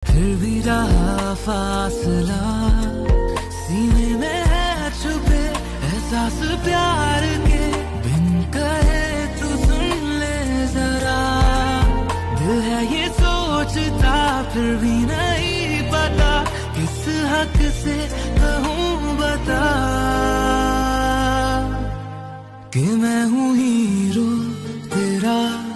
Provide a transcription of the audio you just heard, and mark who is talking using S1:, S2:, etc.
S1: फिर भी रहा फासला, सीने में है छुपे एहसास प्यार के, बिन कहे तू सुन ले जरा। दिल है ये सोचता फिर भी नहीं पता, किस हक से कहूँ बता कि मैं हूँ हीरो तेरा।